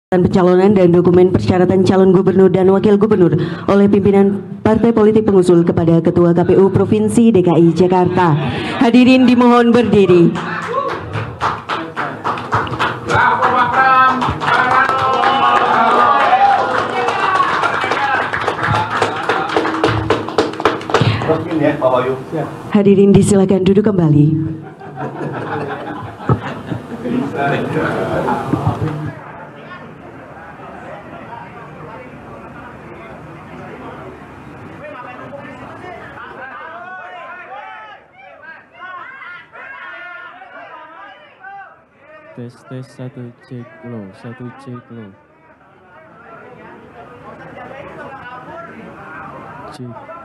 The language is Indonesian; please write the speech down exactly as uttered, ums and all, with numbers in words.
Pencalonan dan dokumen persyaratan calon gubernur dan wakil gubernur oleh pimpinan partai politik pengusul kepada Ketua K P U Provinsi D K I Jakarta. Hadirin dimohon berdiri. Hadirin disilakan duduk kembali. Tes tes satu cek lo satu cek lo cek